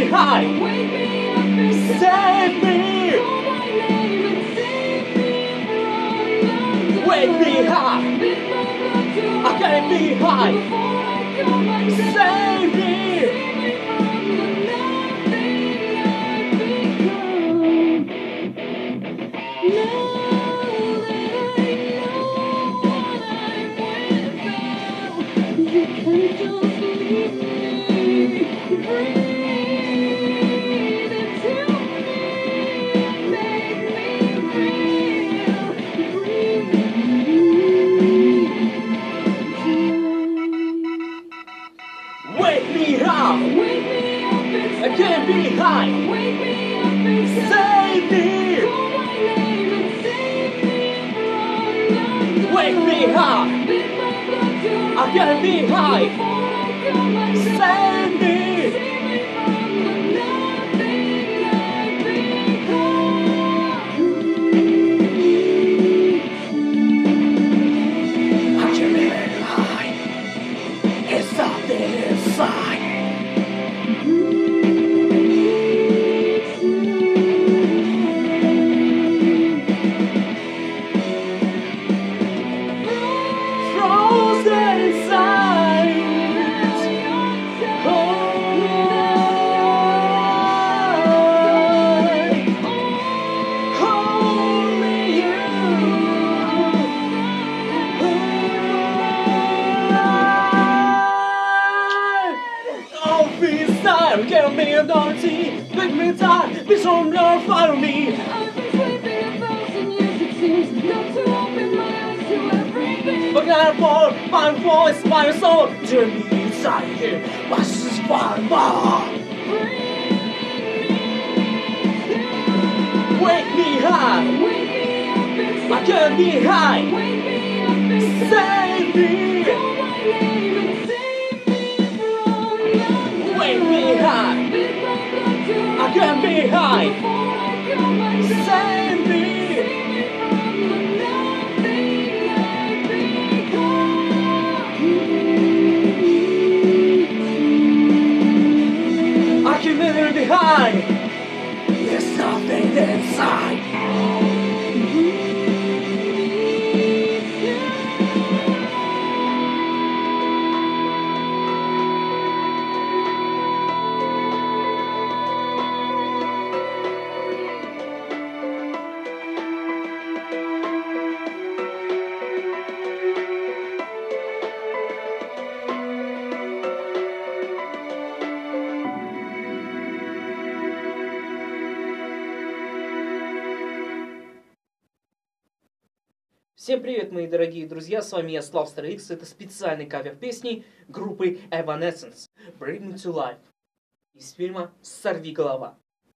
me high, save me, wake me high, I can't be high, save me. Wake me up, I can't be high, save me, wake me up, I can't be high, save me. I can't be high, it's something inside. Give me authority, pick me tight, be strong, Lord, follow me. I've been sleeping 1,000 years, it seems, not to open my eyes to everything. But I fall, my voice, my soul, to me inside here, what is fun, wake me high, I can't be high, save me. Wake me high, I can't be high, save me. I can never be high, there's something inside. Всем привет, мои дорогие друзья, с вами я, Слав Старикс. Это специальный кавер песни группы Evanescence Bring Me To Life из фильма «Сорви голова».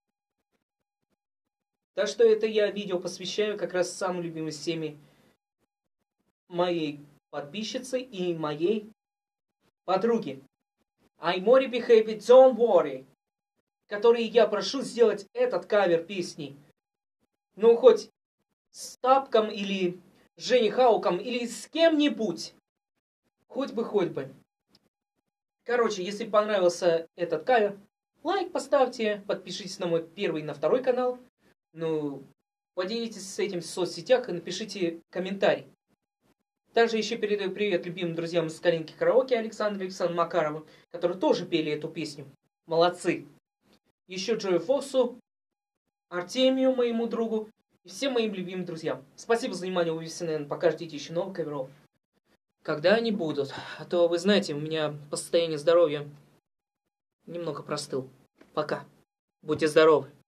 Так что это я видео посвящаю как раз самой любимой теме моей подписчицы и моей подруги I'm Mori Be Happy, Don't Worry, которые я прошу сделать этот кавер песни. Ну, хоть с Тапком или Женей Хауком или с кем-нибудь. Хоть бы. Короче, если понравился этот кавер, лайк поставьте, подпишитесь на мой первый и на второй канал. Ну, поделитесь с этим в соцсетях и напишите комментарий. Также еще передаю привет любимым друзьям из Калинки Караоке Александру и Александру Макарову, которые тоже пели эту песню. Молодцы. Еще Джою Фоксу, Артемию, моему другу, и всем моим любимым друзьям. Спасибо за внимание, увидимся, наверное, пока ждите еще новых каверов. Когда они будут? А то, вы знаете, у меня по состоянию здоровья немного простыл. Пока. Будьте здоровы.